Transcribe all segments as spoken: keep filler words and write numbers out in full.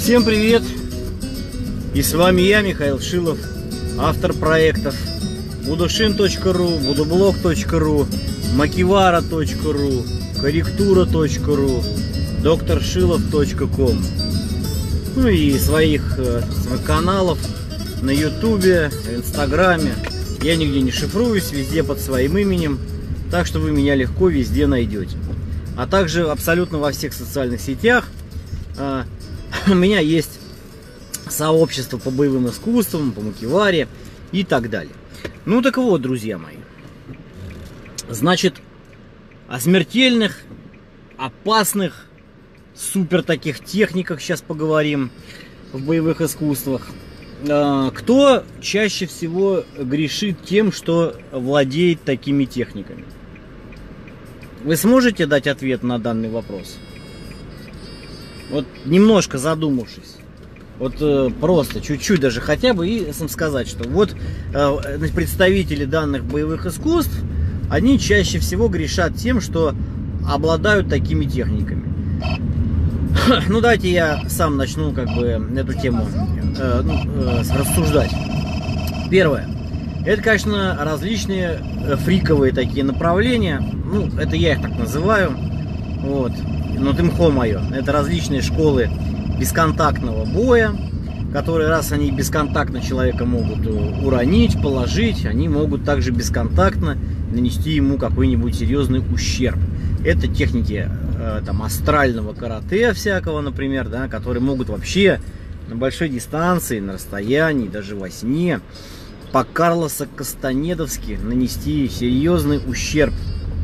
Всем привет! И с вами я, Михаил Шилов, автор проектов будушин точка ру, будублог точка ру, макивара точка ру, корректура точка ру, докторшилов точка ком. Ну и своих, своих каналов на ютубе, в инстаграме. Я нигде не шифруюсь, везде под своим именем, так что вы меня легко везде найдете. А также абсолютно во всех социальных сетях а, у меня есть сообщество по боевым искусствам, по макиваре и так далее. Ну так вот, друзья мои, значит, о смертельных, опасных, супер таких техниках сейчас поговорим в боевых искусствах. Кто чаще всего грешит тем, что владеет такими техниками? Вы сможете дать ответ на данный вопрос? Вот немножко задумавшись. Вот э, просто чуть-чуть даже хотя бы и сказать, что вот э, представители данных боевых искусств, они чаще всего грешат тем, что обладают такими техниками. Ну давайте я сам начну как бы эту тему э, ну, э, рассуждать. Первое. Это, конечно, различные фриковые такие направления. Ну, это я их так называю. Вот. Но тымхо мое. Это различные школы бесконтактного боя, которые, раз они бесконтактно человека могут уронить, положить, они могут также бесконтактно нанести ему какой-нибудь серьезный ущерб. Это техники э, там, астрального карате всякого, например, да, которые могут вообще на большой дистанции, на расстоянии, даже во сне по-карлосо-кастанедовски нанести серьезный ущерб,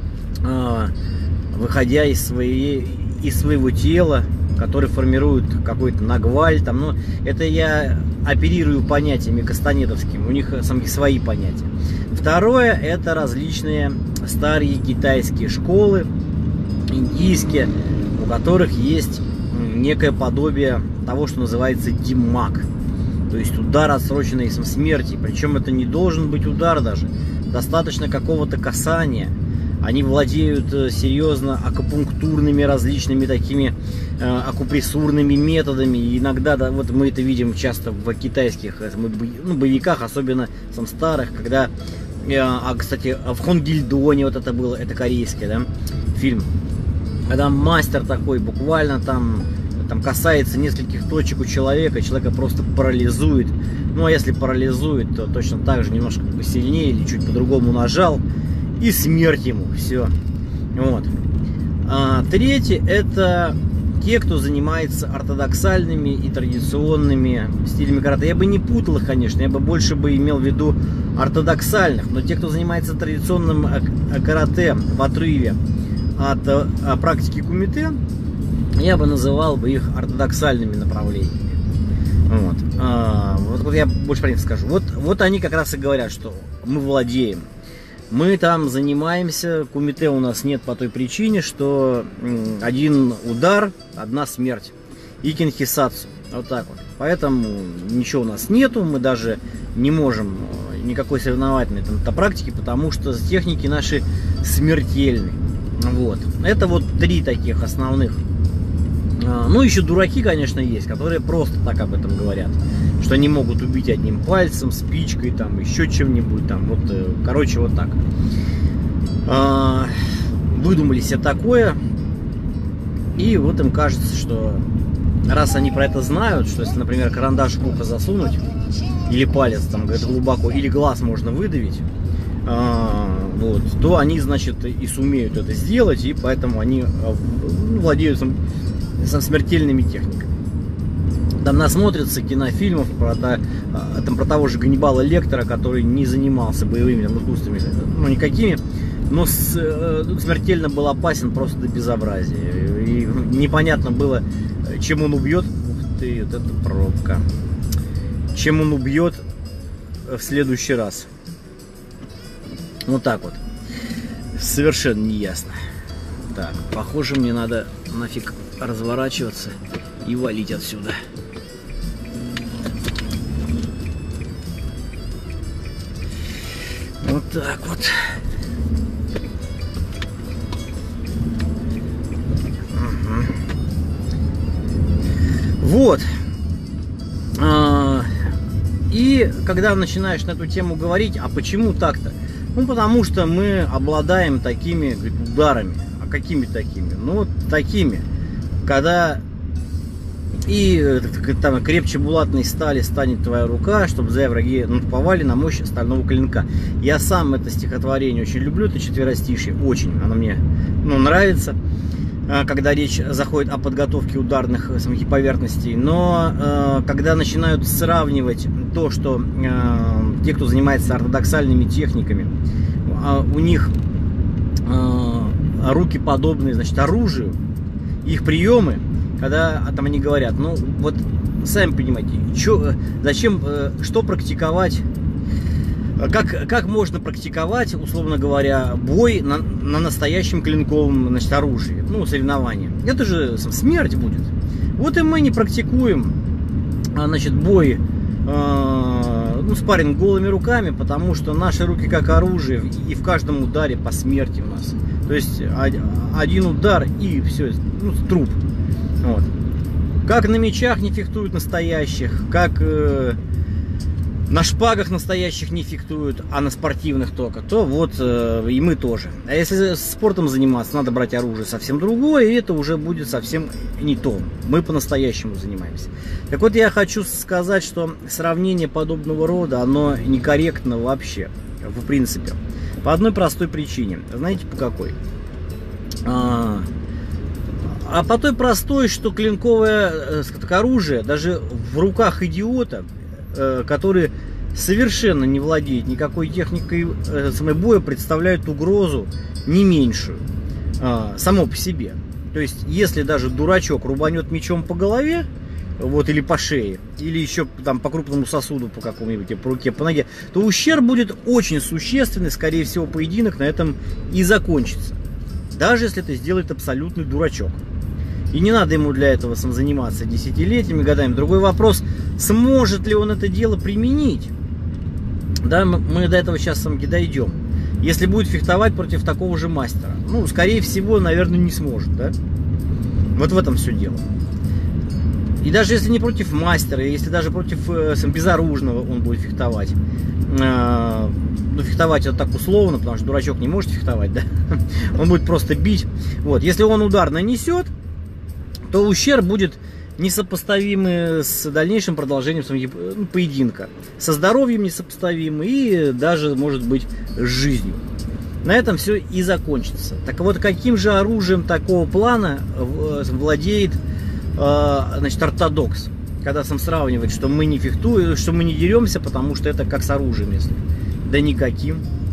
э, выходя из, своей, из своего тела, который формирует какой-то нагваль. Там, ну, это я оперирую понятиями кастанедовскими, у них самих свои понятия. Второе, это различные старые китайские школы, индийские, у которых есть некое подобие того, что называется димак. То есть удар, отсроченный смерти. Причем это не должен быть удар даже. Достаточно какого-то касания. Они владеют серьезно акупунктурными различными такими э, акупрессурными методами. И иногда, да, вот мы это видим часто в китайских ну, боевиках, особенно там старых, когда, э, а, кстати, в Хонгильдоне вот это было, это корейский, да, фильм, когда мастер такой буквально там, там касается нескольких точек у человека, человека просто парализует. Ну а если парализует, то точно так же немножко посильнее или чуть по-другому нажал, и смерть ему, все. Вот. А, третье, это те, кто занимается ортодоксальными и традиционными стилями карате. Я бы не путал их, конечно, я бы больше бы имел в виду ортодоксальных, но те, кто занимается традиционным карате в отрыве от а, практики кумите, я бы называл бы их ортодоксальными направлениями. Вот. А, вот, вот я больше про них скажу. Вот, вот они как раз и говорят, что мы владеем. Мы там занимаемся, кумите у нас нет по той причине, что один удар, одна смерть. Икин хисацу. Вот так вот. Поэтому ничего у нас нету, мы даже не можем никакой соревновательной там практики, потому что техники наши смертельны. Вот. Это вот три таких основных. Ну, еще дураки, конечно, есть, которые просто так об этом говорят, что они могут убить одним пальцем, спичкой, там, еще чем-нибудь, там, вот, короче, вот так. Выдумали себе такое, и вот им кажется, что раз они про это знают, что если, например, карандаш в ухо засунуть, или палец там где-то глубоко, или глаз можно выдавить, вот, то они, значит, и сумеют это сделать, и поэтому они владеют смертельными техниками. Там насмотрятся кинофильмов про, то, там, про того же Ганнибала Лектора, который не занимался боевыми там, искусствами, ну никакими, но с, смертельно был опасен просто до безобразия. И непонятно было, чем он убьет. Ух ты, вот это пробка. Чем он убьет в следующий раз. Вот так вот. Совершенно неясно. Так, похоже, мне надо нафиг разворачиваться и валить отсюда. Вот так вот. Угу. Вот. когда начинаешь на эту тему говорить, а почему так-то? Ну, потому что мы обладаем такими, говорит, ударами. А какими такими? Ну, вот такими. Когда и там крепче булатной стали станет твоя рука, чтобы зря враги надповали на мощь стального клинка. Я сам это стихотворение очень люблю, это четверостишье, очень оно мне, ну, нравится, когда речь заходит о подготовке ударных самих поверхностей. Но э, когда начинают сравнивать то, что э, те, кто занимается ортодоксальными техниками, э, у них э, руки подобные, значит, оружию, их приемы, когда там они говорят, ну вот сами понимаете, чё, зачем, что практиковать, как, как можно практиковать, условно говоря, бой на, на настоящем клинковом, значит, оружии, ну, соревнования. Это же смерть будет. Вот и мы не практикуем, значит, бой, э, ну, спарринг голыми руками, потому что наши руки как оружие, и в каждом ударе по смерти у нас. То есть один удар и все, ну, труп. Вот. Как на мечах не фехтуют настоящих, как э, на шпагах настоящих не фехтуют, а на спортивных только, то вот э, и мы тоже. А если спортом заниматься, надо брать оружие совсем другое, и это уже будет совсем не то. Мы по-настоящему занимаемся. Так вот, я хочу сказать, что сравнение подобного рода, оно некорректно вообще, в принципе. По одной простой причине. Знаете, по какой? А, а по той простой, что клинковое так, оружие, даже в руках идиота, э, который совершенно не владеет никакой техникой э, самой боя, представляет угрозу не меньшую, э, само по себе. То есть, если даже дурачок рубанет мечом по голове, вот, или по шее, или еще там по крупному сосуду, по какому-нибудь, по руке, по ноге, то ущерб будет очень существенный, скорее всего, поединок на этом и закончится. Даже если это сделает абсолютный дурачок. И не надо ему для этого сам заниматься десятилетиями, годами. Другой вопрос, сможет ли он это дело применить? Да, мы до этого сейчас сам дойдем. Если будет фехтовать против такого же мастера. Ну, скорее всего, наверное, не сможет, да? Вот в этом все дело. И даже если не против мастера, если даже против э, сам, безоружного он будет фехтовать. Э, ну, фехтовать это так условно, потому что дурачок не может фехтовать, да? Он будет просто бить. Вот. Если он удар нанесет, то ущерб будет несопоставимый с дальнейшим продолжением ну, поединка. Со здоровьем несопоставимый и даже, может быть, с жизнью. На этом все и закончится. Так вот, каким же оружием такого плана владеет, значит, ортодокс? Когда сам сравнивает, что мы не фехтуем, что мы не деремся, потому что это как с оружием, если. Да никаким.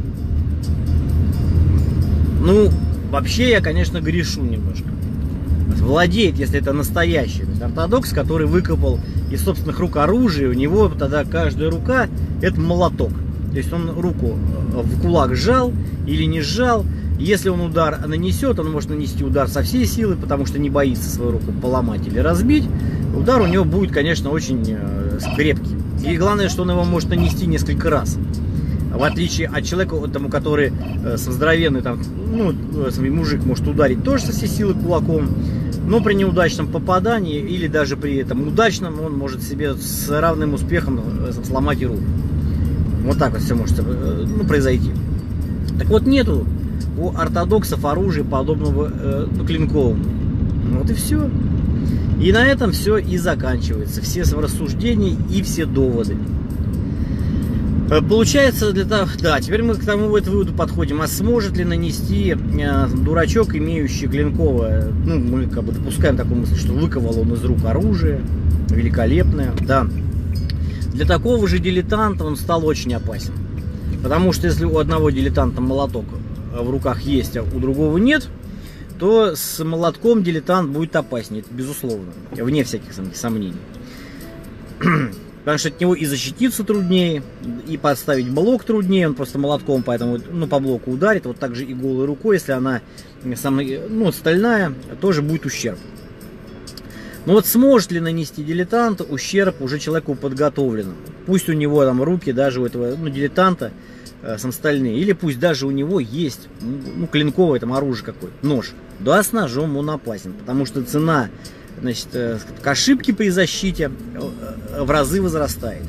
Ну, вообще я, конечно, грешу немножко. Владеет, если это настоящий ортодокс, который выкопал из собственных рук оружие, у него тогда каждая рука это молоток. То есть он руку в кулак сжал или не сжал. Если он удар нанесет, он может нанести удар со всей силы, потому что не боится свою руку поломать или разбить. Удар у него будет, конечно, очень крепкий. И главное, что он его может нанести несколько раз. В отличие от человека, тому, который э, здоровенный, там, ну, э, мужик может ударить тоже со всей силы кулаком, но при неудачном попадании или даже при этом удачном он может себе с равным успехом э, сломать и руку. Вот так вот все может э, ну, произойти. Так вот, нету у ортодоксов оружия подобного э, ну, клинковому. Вот и все. И на этом все и заканчивается. Все рассуждения и все доводы. Получается, для того, да, теперь мы к тому выводу подходим. А сможет ли нанести э, дурачок, имеющий клинковое, ну, мы как бы допускаем такую мысль, что выковал он из рук оружие, великолепное, да. Для такого же дилетанта он стал очень опасен. Потому что если у одного дилетанта молоток в руках есть, а у другого нет, то с молотком дилетант будет опаснее, безусловно, вне всяких сомнений. Потому что от него и защититься труднее, и подставить блок труднее, он просто молотком, поэтому, ну, по блоку ударит. Вот так же и голой рукой, если она самая, ну, стальная, тоже будет ущерб. Но вот сможет ли нанести дилетант ущерб уже человеку подготовленному? Пусть у него там руки даже у этого, ну, дилетанта э, сам стальные, или пусть даже у него есть, ну, клинковое там оружие какое-то, нож. Да, с ножом он опасен, потому что цена, значит, к ошибке при защите в разы возрастает.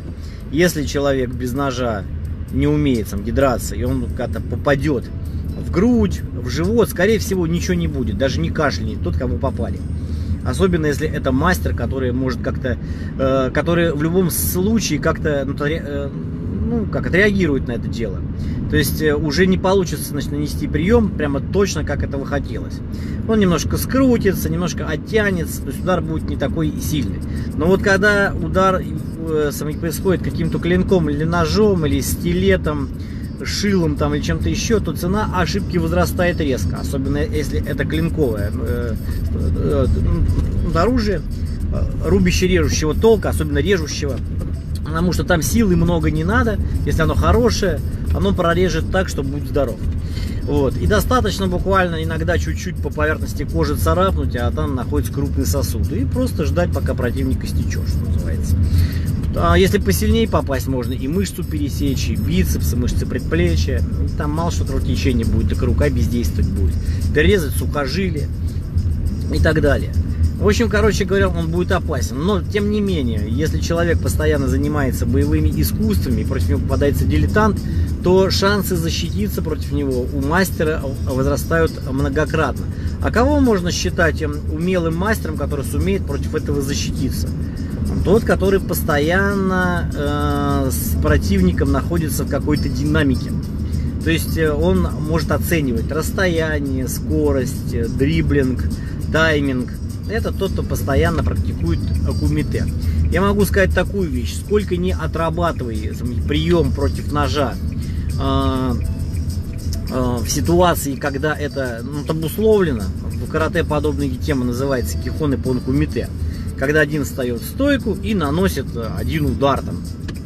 Если человек без ножа не умеет самки драться, и он как-то попадет в грудь, в живот, скорее всего, ничего не будет, даже не кашлянет тот, кому попали. Особенно если это мастер, который может как-то, э, который в любом случае как-то, ну, э, ну, как отреагирует на это дело. То есть э, уже не получится, значит, нанести прием прямо точно, как этого хотелось. Он немножко скрутится, немножко оттянется, то есть удар будет не такой сильный. Но вот когда удар э, происходит каким-то клинком или ножом, или стилетом, шилом там или чем-то еще, то цена ошибки возрастает резко, особенно если это клинковое э, э, э, оружие, рубящее, режущего толка, особенно режущего, потому что там силы много не надо, если оно хорошее, оно прорежет так, что будет здоров. Вот. И достаточно буквально иногда чуть-чуть по поверхности кожи царапнуть, а там находится крупный сосуд, и просто ждать, пока противник истечет, что называется. А если посильнее попасть, можно и мышцу пересечь, и бицепсы, мышцы предплечья. Там мало что кровотечение будет, так рука бездействовать будет. Перерезать сухожилие и так далее. В общем, короче говоря, он будет опасен. Но, тем не менее, если человек постоянно занимается боевыми искусствами, и против него попадается дилетант, то шансы защититься против него у мастера возрастают многократно. А кого можно считать умелым мастером, который сумеет против этого защититься? Тот, который постоянно э, с противником находится в какой-то динамике. То есть он может оценивать расстояние, скорость, дриблинг, тайминг. Это тот, кто постоянно практикует кумите. Я могу сказать такую вещь: сколько не отрабатывай прием против ножа э, э, в ситуации, когда это, ну, обусловлено, в карате подобная тема называется кихон пон кумите. Когда один встает в стойку и наносит один удар, там,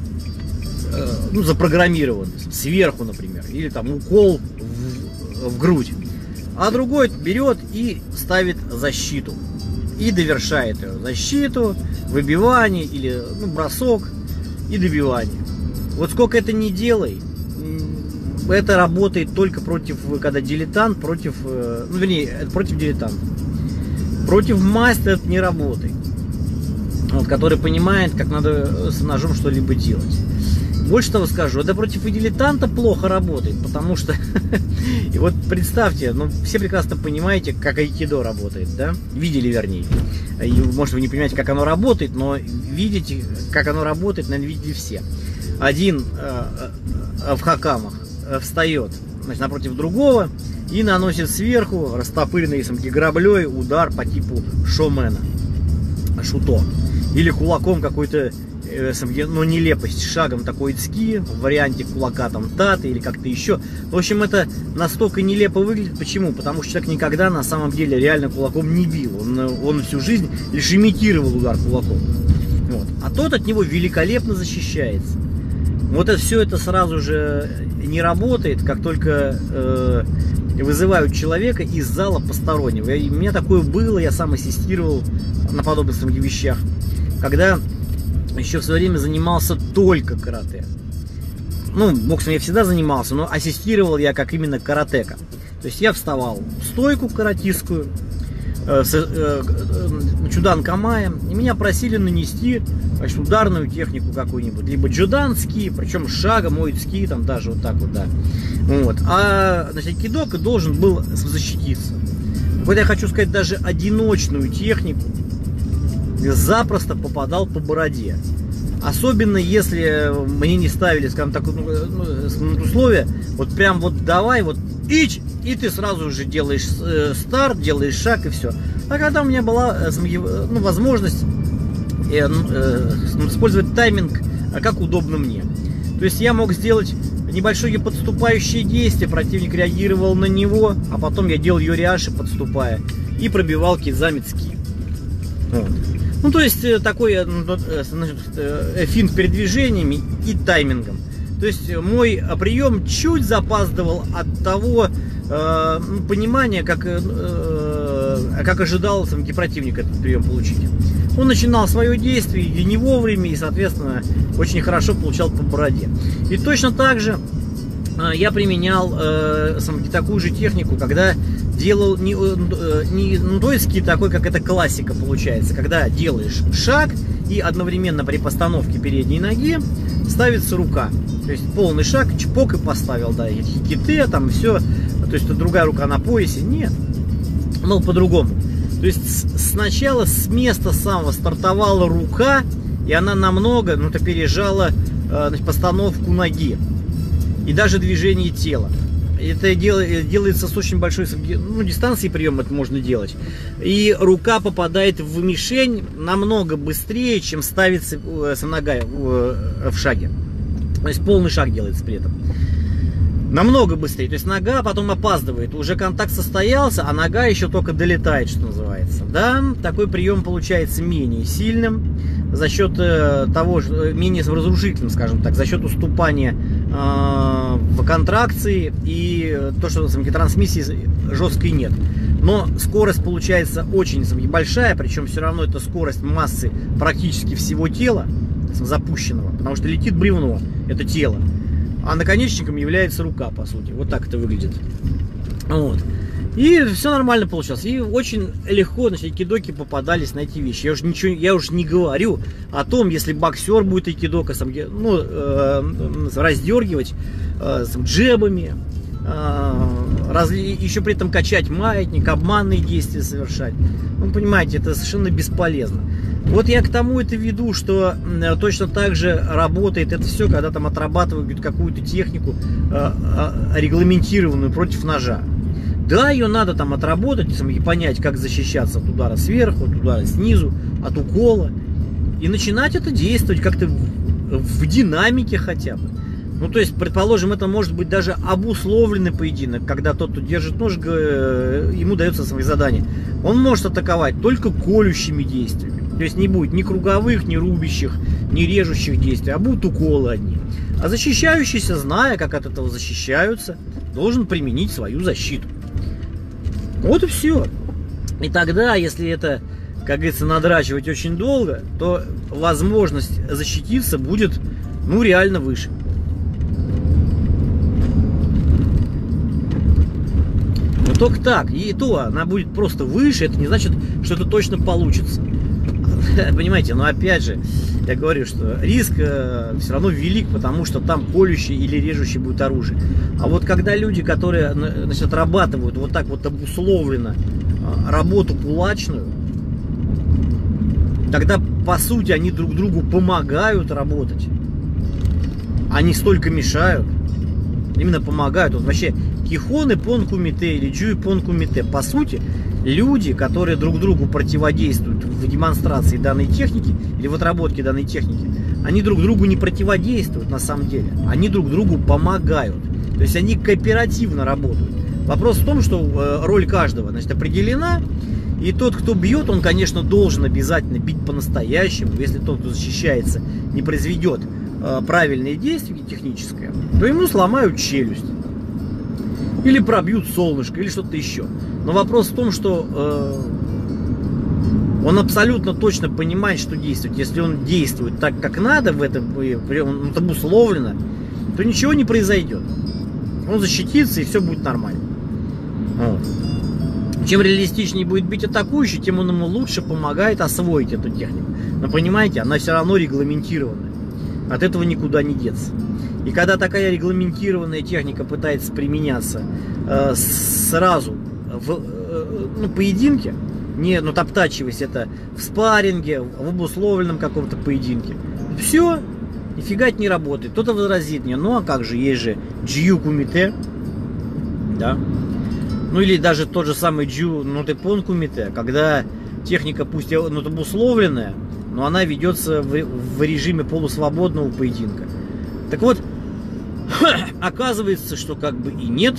э, ну, запрограммированный, сверху, например, или там укол в, в грудь, а другой берет и ставит защиту и довершает ее защиту, выбивание или, ну, бросок и добивание. Вот сколько это не делай, это работает только против, когда дилетант против, ну, вернее, против дилетанта. Против мастера это не работает. Вот, который понимает, как надо с ножом что-либо делать. Больше того скажу, это против и дилетанта плохо работает, потому что, и вот представьте, ну, все прекрасно понимаете, как айкидо работает, да? Видели, вернее. И, может, вы не понимаете, как оно работает, но видите, как оно работает, наверное, видели все. Один э, э, в хакамах встает, значит, напротив другого и наносит сверху растопыренной граблей удар по типу шомена, шуто. Или кулаком какой-то, э, ну, нелепость, шагом такой ицки, в варианте кулака там таты или как-то еще. В общем, это настолько нелепо выглядит. Почему? Потому что человек никогда на самом деле реально кулаком не бил. Он, он всю жизнь лишь имитировал удар кулаком. Вот. А тот от него великолепно защищается. Вот это все это сразу же не работает, как только э, вызывают человека из зала постороннего. И у меня такое было, я сам ассистировал на подобных вещах, когда еще в свое время занимался только карате. Ну, боксом я всегда занимался, но ассистировал я как именно каратека. То есть я вставал в стойку каратистскую, э, с, э, э, чудан камая, и меня просили нанести, значит, ударную технику какую-нибудь, либо джуданский, причем шагом, ойцки, там даже вот так вот, да. Вот. А, значит, кидока должен был защититься. Вот я хочу сказать, даже одиночную технику запросто попадал по бороде. Особенно если мне не ставили, скажем так, ну, условия, вот прям вот давай, вот ич, и ты сразу же делаешь э, старт, делаешь шаг и все. А когда у меня была э, ну, возможность э, э, использовать тайминг, как удобно мне. То есть я мог сделать небольшое подступающее действие, противник реагировал на него, а потом я делал йориаши подступая и пробивал кидзамицки. Вот. Ну, то есть такой, значит, финт передвижениями и таймингом. То есть мой прием чуть запаздывал от того э, понимания, как, э, как ожидал сам противник этот прием получить. Он начинал свое действие и не вовремя, и, соответственно, очень хорошо получал по бороде. И точно так же э, я применял э, сам, такую же технику, когда делал не, не нудойский такой, как это классика получается, когда делаешь шаг и одновременно при постановке передней ноги ставится рука. То есть полный шаг, чпок и поставил, да, и хиките, там все, то есть другая рука на поясе. Нет, ну по-другому. То есть сначала с места самого стартовала рука, и она намного, ну, то пережала значит, постановку ноги и даже движение тела. Это делается с очень большой, ну, дистанции прием это можно делать. И рука попадает в мишень намного быстрее, чем ставится нога в шаге. То есть полный шаг делается при этом. Намного быстрее. То есть нога потом опаздывает. Уже контакт состоялся, а нога еще только долетает, что называется. Да, такой прием получается менее сильным за счет того, менее разрушительным, скажем так, за счет уступания э, в контракции и то, что в трансмиссии жесткой нет. Но скорость получается очень большая, причем все равно это скорость массы практически всего тела запущенного, потому что летит бревно, это тело, а наконечником является рука, по сути. Вот так это выглядит. Вот. И все нормально получалось. И очень легко, значит, айкидоки попадались на эти вещи. Я уже ничего, я уже не говорю о том, если боксер будет айкидока, ну, э, раздергивать э, с джебами, э, раз, еще при этом качать маятник, обманные действия совершать. Ну, понимаете, это совершенно бесполезно. Вот я к тому это веду, что э, точно так же работает это все, когда там отрабатывают какую-то технику э, э, регламентированную против ножа. Да, ее надо там отработать и понять, как защищаться от удара сверху, от удара снизу, от укола. И начинать это действовать как-то в, в динамике хотя бы. Ну, то есть, предположим, это может быть даже обусловленный поединок, когда тот, кто держит нож, ему дается свои задания. Он может атаковать только колющими действиями. То есть не будет ни круговых, ни рубящих, ни режущих действий, а будут уколы одни. А защищающийся, зная, как от этого защищаются, должен применить свою защиту. Вот и все. И тогда, если это, как говорится, надрачивать очень долго, то возможность защититься будет, ну, реально выше. Но только так. И то она будет просто выше, это не значит, что это точно получится. Понимаете, но опять же, я говорю, что риск э, все равно велик, потому что там колющее или режущее будет оружие. А вот когда люди, которые, значит, отрабатывают вот так вот обусловленно э, работу кулачную, тогда, по сути, они друг другу помогают работать. Они столько мешают. Именно помогают. Вот вообще, кихоны пон кумите или джуи пон кумите, по сути, люди, которые друг другу противодействуют в демонстрации данной техники или в отработке данной техники, они друг другу не противодействуют на самом деле. Они друг другу помогают. То есть они кооперативно работают. Вопрос в том, что роль каждого, значит, определена. И тот, кто бьет, он, конечно, должен обязательно бить по-настоящему. Если тот, кто защищается, не произведет правильные действия техническое, то ему сломают челюсть. Или пробьют солнышко, или что-то еще. Но вопрос в том, что э, он абсолютно точно понимает, что действует. Если он действует так, как надо, в этом, он обусловлено, то ничего не произойдет. Он защитится, и все будет нормально. Вот. Чем реалистичнее будет бить атакующий, тем он ему лучше помогает освоить эту технику. Но понимаете, она все равно регламентированная. От этого никуда не деться. И когда такая регламентированная техника пытается применяться э, сразу в э, ну, поединке, не ну, топтачиваясь это в спарринге, в обусловленном каком-то поединке, все, нифига это не работает. Кто-то возразит мне, ну а как же, есть же джиу кумите, да, ну или даже тот же самый джиу нотепон кумите, когда техника пусть ну, обусловленная, но она ведется в, в режиме полусвободного поединка. Так вот, оказывается, что как бы и нет.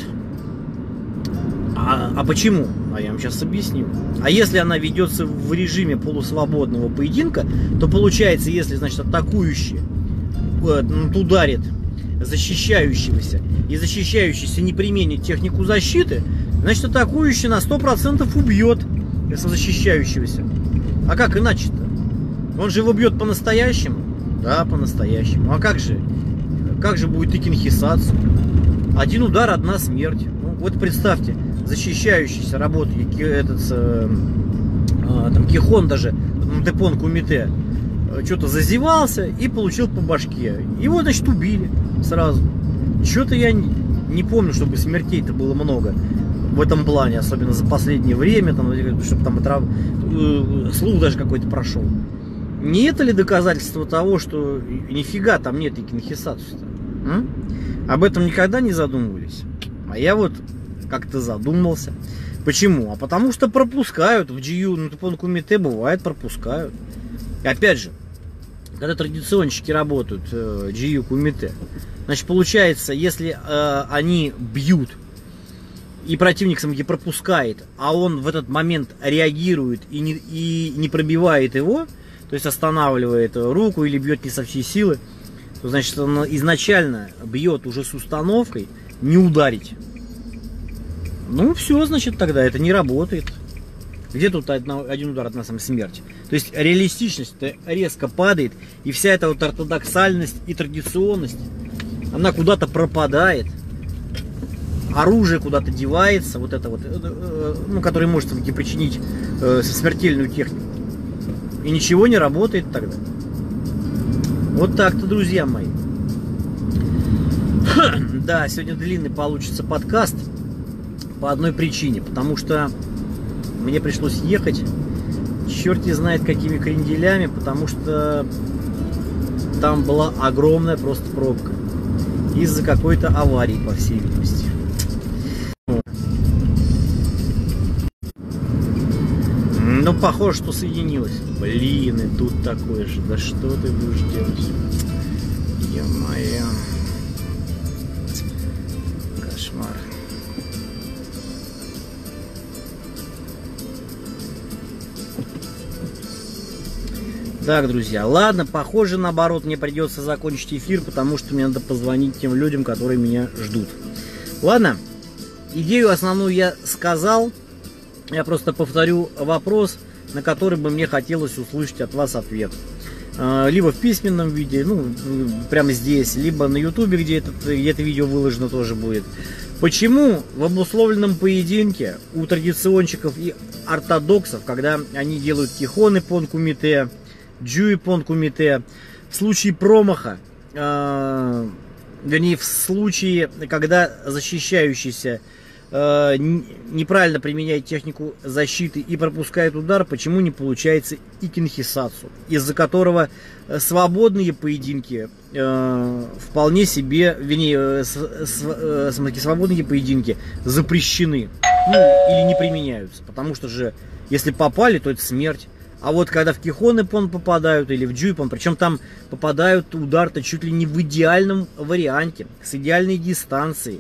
А, а почему? А я вам сейчас объясню. А если она ведется в режиме полусвободного поединка, то получается, если, значит, атакующий э, ударит защищающегося, и защищающийся не применит технику защиты, значит, атакующий на сто процентов убьет защищающегося. А как иначе-то? Он же его бьет по-настоящему? Да, по-настоящему. А как же? Как же будет икинхисацу? Один удар, одна смерть. Ну, вот представьте, защищающийся работой, этот, э, там, Кихон даже, Депон Кумите, что-то зазевался и получил по башке. Его, значит, убили сразу. Что-то я не, не помню, чтобы смертей-то было много в этом плане, особенно за последнее время, там, чтобы там отрав... слух даже какой-то прошел. Не это ли доказательство того, что нифига там нет и кинхисацу-то? Об этом никогда не задумывались? А я вот как-то задумался. Почему? А потому что пропускают в джи ю, ну, Депон Кумите бывает пропускают. И опять же, когда традиционщики работают э, джи ю Кумите, значит, получается, если э, они бьют и противник все-таки пропускает, а он в этот момент реагирует и не, и не пробивает его, то есть останавливает руку или бьет не со всей силы, то значит, он изначально бьет уже с установкой не ударить. Ну все, значит, тогда это не работает. Где тут один удар от нас смерть? То есть реалистичность резко падает, и вся эта вот ортодоксальность и традиционность, она куда-то пропадает. Оружие куда-то девается, вот это вот, ну, которое может все-таки причинить э, смертельную технику. И ничего не работает тогда. Вот так-то, друзья мои. Да, сегодня длинный получится подкаст по одной причине, потому что мне пришлось ехать, черти знает какими кренделями, потому что там была огромная просто пробка из-за какой-то аварии, по всей видимости. Ну, похоже, что соединилось. Блин, и тут такое же. Да что ты будешь делать? Ё-моё. Кошмар. Так, друзья, ладно, похоже, наоборот, мне придется закончить эфир, потому что мне надо позвонить тем людям, которые меня ждут. Ладно, идею основную я сказал. Я просто повторю вопрос, на который бы мне хотелось услышать от вас ответ. Либо в письменном виде, ну, прямо здесь, либо на ютубе, где это, где это видео выложено, тоже будет. Почему в обусловленном поединке у традиционщиков и ортодоксов, когда они делают Кихон Депон Кумите, джи ю Депон Кумите, в случае промаха, э, вернее, в случае, когда защищающийся э, неправильно применяет технику защиты и пропускает удар, почему не получается и кинхисацу, из-за которого свободные поединки э, вполне себе, вернее, с, с, с, свободные поединки запрещены, ну, или не применяются, потому что же, если попали, то это смерть. А вот когда в Кихон Депон попадают или в джи ю Депон, причем там попадают удар-то чуть ли не в идеальном варианте, с идеальной дистанцией.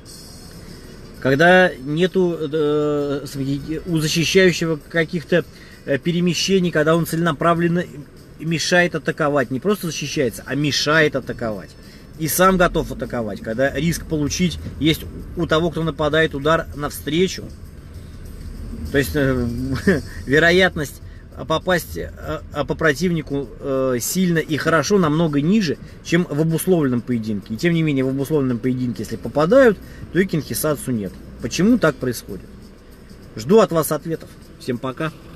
Когда нету э, у защищающего каких-то э, перемещений, когда он целенаправленно мешает атаковать. Не просто защищается, а мешает атаковать. И сам готов атаковать, когда риск получить есть у того, кто нападает, удар навстречу. То есть э, вероятность попасть по противнику сильно и хорошо намного ниже, чем в обусловленном поединке. И тем не менее, в обусловленном поединке, если попадают, то и кинхисацу нет. Почему так происходит? Жду от вас ответов. Всем пока.